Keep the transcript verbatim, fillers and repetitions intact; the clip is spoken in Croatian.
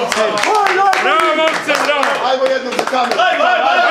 momci! Bravo, momci, bravo! Ajmo jednom za kameru!